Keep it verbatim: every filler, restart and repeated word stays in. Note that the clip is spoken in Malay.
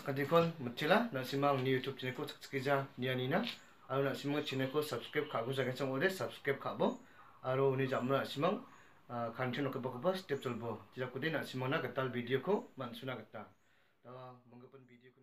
sakadikon mutila nasimang ni YouTube channel ko sakskija nianina aro nasimang channel ko subscribe kago jagasang ode subscribe kabo aro uni jamra nasimang content ko bakobas step cholbo jira kode nasimang na gatal video ko mansuna gata ta mongapun video ko